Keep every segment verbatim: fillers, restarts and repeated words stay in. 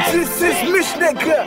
This is Mich nègre,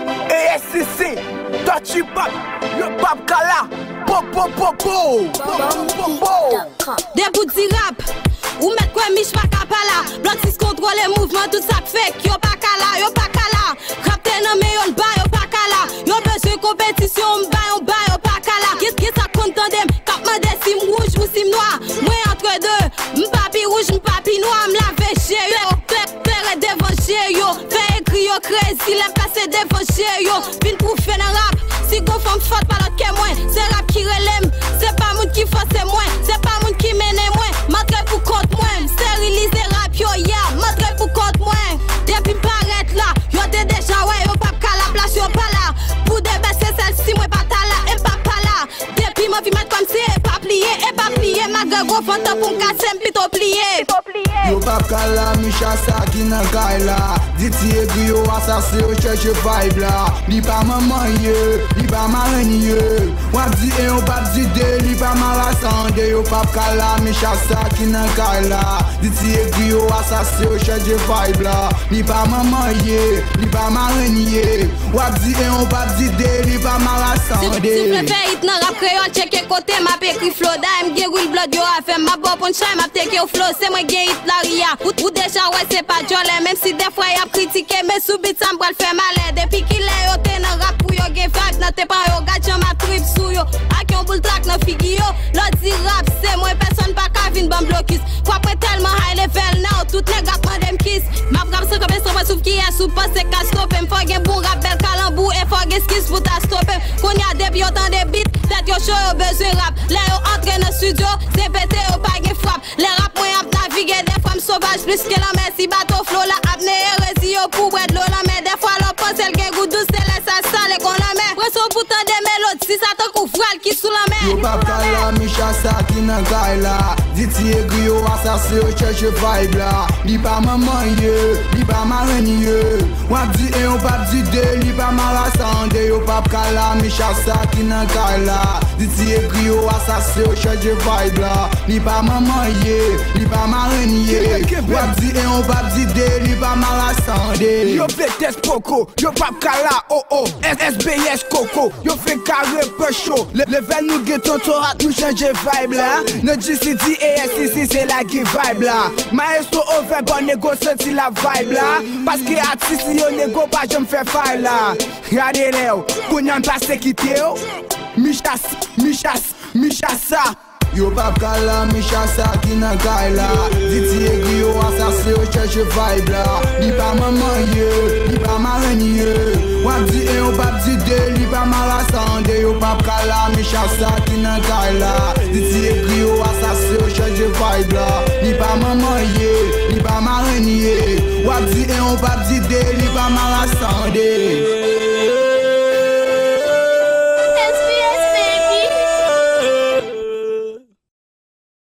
A S C C, Touchy Pop, le Pap Kala, po po po po, po po. Des bouts de rap, ou mettre quoi Mich pas capala, Blotis contrôle les mouvements, tout ça fait, yo pas kala, yo pas kala, rap t'es non mais on ba, yo pas kala, yo besoin compétition, on ba, on ba, yo pas kala, qui qui ça content dem, cap ma des sim rouge ou sim noir, moi entre deux, m'papi rouge, m'papi noir, m'lave chez yo, clair devant chez yo, fait écrit yo crazy, l'aime passer devant chez yo, vin pour faire un rap, si go femme forte pas l'autre que moi, c'est rap qui relève, c'est pas moun qui force moi, c'est pas moun qui mène moi, matre pour compte moi, stériliser rap yo ya, matre pour compte moi, depuis paraître là, yo t'es déjà ouais, yo pas qu'à la place, yo pas là, pour débaisser celle-ci, moi pas ta là, et pas pas là, depuis moi vi mettre comme si, et pas plié, et pas plié, ma gueule gros fantôme pour casser, plutôt plié, yo pas qu'à la michassa qui n'a qu'à là, dit aigri yo assassin yo cherche vibe là, li pas maman ye, li pas marraine ye, wap di et on pas di de, li pas malassande, yo pas qu'à la michassa qui n'a qu'à là, dit aigri yo assassin yo cherche vibe là, li pas maman ye, li pas marraine ye, wap di et on pas di de, li pas malassande. Si vous faites hit nan rap créole, check côté m'a écrit flow, d'aim gen roule blood yo a fait ma bon punchline, m'a take au flow, c'est moi gen hit la ria, ou déjà ouais c'est pas jolé, même si des fois y a critiqué, mais sous beat ça m'bral fait mal, depuis qu'il est yo t'es nan rap pour yo gen vague, nan t'es pas yo gâche ma trip sou yo, ak yon boule track nan figi yo, l'autre dit rap c'est moi personne pas ka vin ban blocus, quoi après tellement high level now, tout nèg rap dem kiss, ma rap c'est comme ça souffle qui est sous passe ka stopper, m'fò gen bon rap bel calembour et faut gen skills pour ta stopper, qu'on y a des yo tant des beats, tête yo show yo besoin rap, là yo entre dans studio, c'est pété yo pas gen frappe, les rap moi ap naviguer des femmes sauvages plus que la mer si bateau flow la apnée hérésie yo pour boire de l'eau la mer, des fois l'on pense elle gen goût douce, c'est laisse ça sale qu'on la met, presse au bouton des mélodies, si ça te couvre qui sous la mer. Yo pas qu'à la michassa qui n'a qu'à là, dit aigri yo assassin yo cherche vibe là, li pas maman ye, li pas marraine ye, wap di et on pas di de, li pas malassande, yo pas qu'à la michassa qui n'a qu'à là, dit aigri yo assassin yo cherche vibe là, li pas maman ye, li pas marraine ye, wap di et on pas di de, li pas malassande. Yo Betes Poco, yo Pap Kala, oh oh, S B S Coco, yo fait carré peu chaud, le level nous get ton torat nous change vibe là, notre G C D A S C C c'est la qui vibe là, maestro over bon négo senti la vibe là, parce que artiste yo négo pas j'aime faire faille là, regardez les qu'on y a passé quitter yo, Michas, Michas, Michassa. Yo pas qu'à la michassa qui n'a qu'à là, dit aigri yo assassin yo cherche vibe là, li pas maman ye, li pas marraine ye, wap di et on pas di de, li pas malassande, yo pas qu'à la michassa qui n'a qu'à là, dit aigri yo assassin yo cherche vibe là, li pas maman ye, li pas marraine ye, wap di et on pas di de, li pas malassande.